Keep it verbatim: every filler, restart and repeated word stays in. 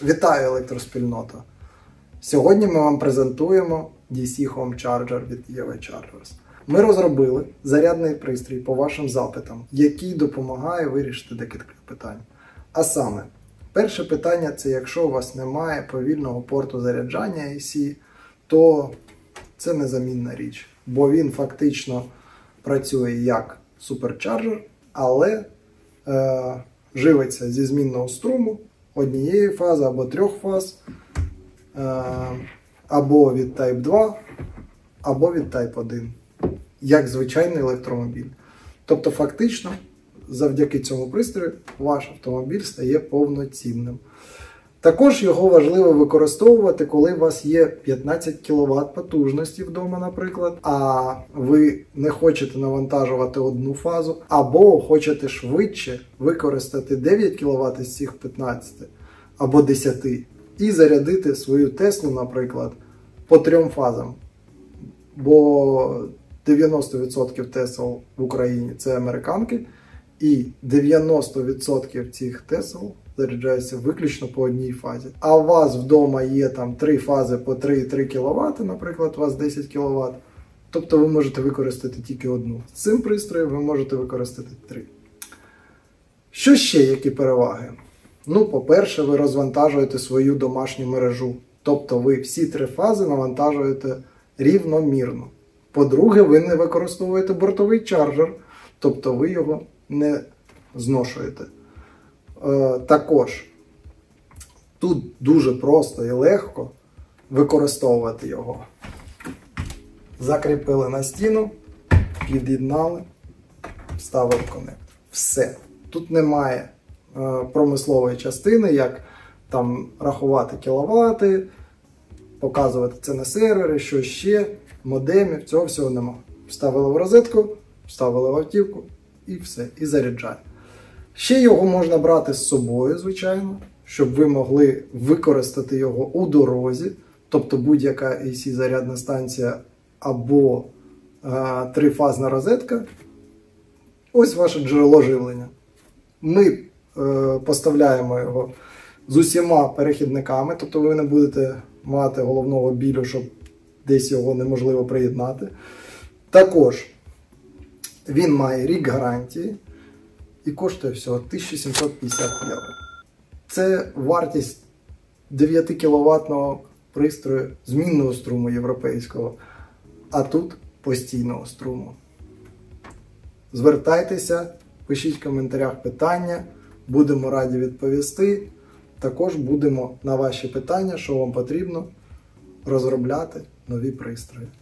Вітаю, електроспільнота! Сьогодні ми вам презентуємо ді сі Home Charger від і ве Chargers. Ми розробили зарядний пристрій по вашим запитам, який допомагає вирішити декілька питань. А саме, перше питання – це якщо у вас немає повільного порту заряджання ей сі, то це незамінна річ, бо він фактично працює як суперчарджер, але е, живиться зі змінного струму однієї фази або трьох фаз, е, або від Type два, або від Type один, як звичайний електромобіль. Тобто фактично завдяки цьому пристрою ваш автомобіль стає повноцінним. Також його важливо використовувати, коли у вас є п'ятнадцять кіловат потужності вдома, наприклад, а ви не хочете навантажувати одну фазу, або хочете швидше використати дев'ять кіловат із цих п'ятнадцяти, або десяти, і зарядити свою Теслу, наприклад, по трьом фазам. Бо дев'яносто відсотків Тесл в Україні – це американки, і дев'яносто відсотків цих Тесл заряджається виключно по одній фазі. А у вас вдома є там три фази по три кіловат, наприклад, у вас десять кіловат, тобто ви можете використати тільки одну. З цим пристроєм ви можете використати три. Що ще, які переваги? Ну, по-перше, ви розвантажуєте свою домашню мережу. Тобто ви всі три фази навантажуєте рівномірно. По-друге, ви не використовуєте бортовий чарджер, тобто ви його не зношуєте. Е, також тут дуже просто і легко використовувати його. Закріпили на стіну, під'єднали, вставили конектор. Все. Тут немає е, промислової частини, як там рахувати кіловати, показувати це на сервері, що ще, модемів, цього всього немає. Вставили в розетку, вставили в автівку і все, і заряджає. Ще його можна брати з собою, звичайно, щоб ви могли використати його у дорозі, тобто будь-яка ей сі зарядна станція або е, трифазна розетка. Ось ваше джерело живлення. Ми е, поставляємо його з усіма перехідниками, тобто ви не будете мати головного білю, щоб десь його неможливо приєднати. Також він має рік гарантії і коштує всього тисяча сімсот п'ятдесят євро. Це вартість дев'ятикіловатного пристрою змінного струму європейського, а тут постійного струму. Звертайтеся, пишіть в коментарях питання, будемо раді відповісти. Також будемо на ваші питання, що вам потрібно, розробляти нові пристрої.